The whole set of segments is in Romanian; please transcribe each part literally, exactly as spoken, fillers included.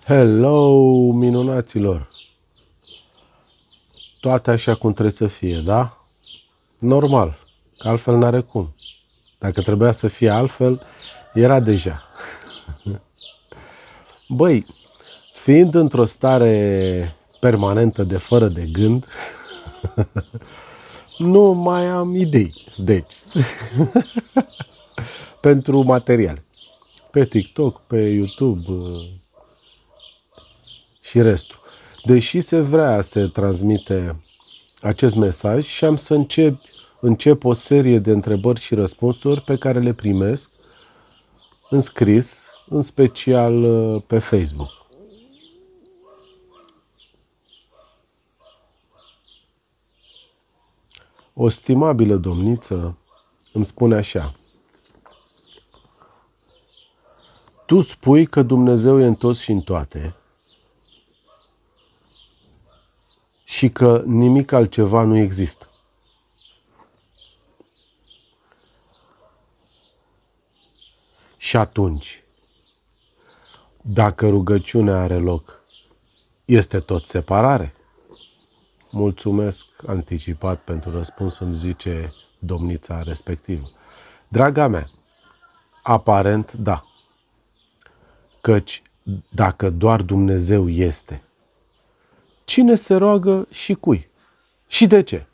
Hello, minunaților! Toate așa cum trebuie să fie, da? Normal, că altfel n-are cum. Dacă trebuia să fie altfel, era deja. Băi, fiind într-o stare permanentă de fără de gând, nu mai am idei, deci, pentru materiale. Pe TikTok, pe YouTube și restul. Deși se vrea să transmite acest mesaj și am să încep, încep o serie de întrebări și răspunsuri pe care le primesc în scris, în special pe Facebook. O stimabilă domniță îmi spune așa: tu spui că Dumnezeu e în toți și în toate și că nimic altceva nu există. Și atunci, dacă rugăciunea are loc, este tot separare? Mulțumesc anticipat pentru răspuns, îmi zice domnița respectivă. Draga mea, aparent da. Căci dacă doar Dumnezeu este, cine se roagă și cui? Și de ce?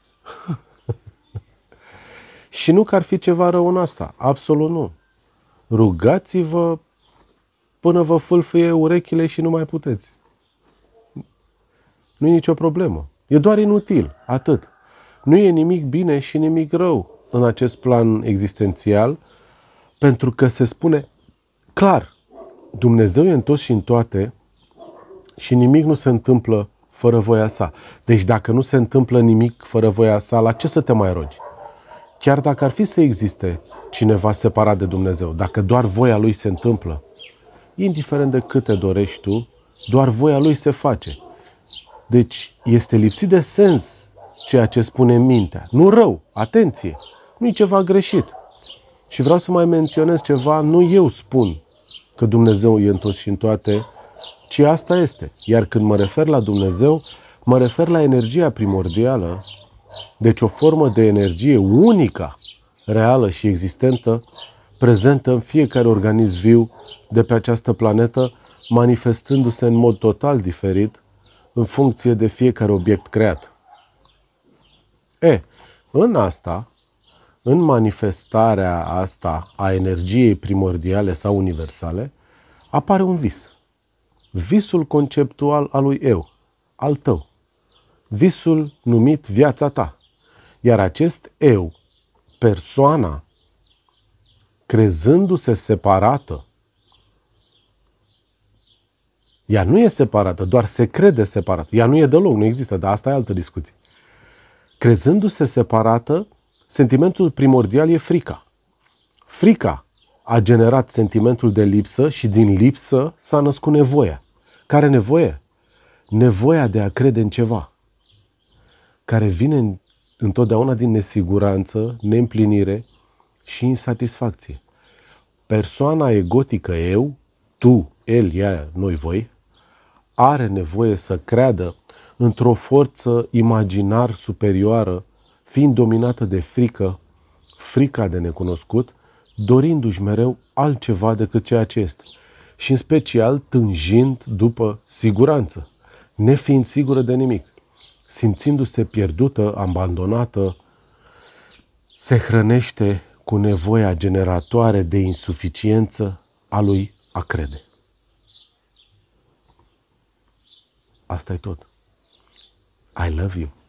Și nu că ar fi ceva rău în asta, absolut nu. Rugați-vă până vă fâlfâie urechile și nu mai puteți. Nu e nicio problemă. E doar inutil, atât. Nu e nimic bine și nimic rău în acest plan existențial, pentru că se spune clar, Dumnezeu e în toți și în toate și nimic nu se întâmplă fără voia sa. Deci dacă nu se întâmplă nimic fără voia sa, la ce să te mai rogi? Chiar dacă ar fi să existe cineva separat de Dumnezeu, dacă doar voia Lui se întâmplă, indiferent de câte dorești tu, doar voia Lui se face. Deci este lipsit de sens ceea ce spune mintea. Nu rău, atenție, nu e ceva greșit. Și vreau să mai menționez ceva, nu eu spun că Dumnezeu e în toți și în toate, ci asta este. Iar când mă refer la Dumnezeu, mă refer la energia primordială, deci o formă de energie unică, reală și existentă, prezentă în fiecare organism viu de pe această planetă, manifestându-se în mod total diferit în funcție de fiecare obiect creat. E, în asta, în manifestarea asta a energiei primordiale sau universale, apare un vis. Visul conceptual al lui eu, al tău. Visul numit viața ta. Iar acest eu, persoana, crezându-se separată, ea nu e separată, doar se crede separată. Ea nu e deloc, nu există, dar asta e altă discuție. Crezându-se separată, sentimentul primordial e frica. Frica a generat sentimentul de lipsă și din lipsă s-a născut nevoia. Care nevoie? Nevoia de a crede în ceva, care vine întotdeauna din nesiguranță, neîmplinire și insatisfacție. Persoana egotică eu, tu, el, ea, noi, voi, are nevoie să creadă într-o forță imaginar superioară, fiind dominată de frică, frica de necunoscut, dorindu-și mereu altceva decât ceea ce este. Și în special tânjind după siguranță, nefiind sigură de nimic, simțindu-se pierdută, abandonată, se hrănește cu nevoia generatoare de insuficiență a lui a crede. Asta e tot. I love you.